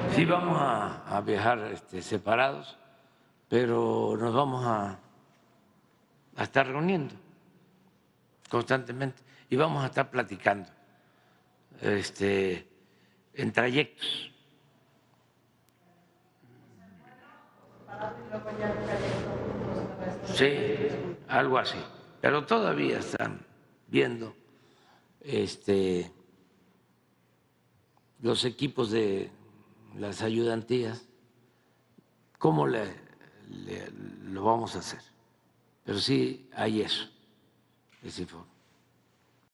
Sí, vamos a viajar separados, pero nos vamos a estar reuniendo constantemente y vamos a estar platicando en trayectos. Sí, algo así. Pero todavía están viendo los equipos de las ayudantías, cómo lo vamos a hacer. Pero sí hay eso, ese informe.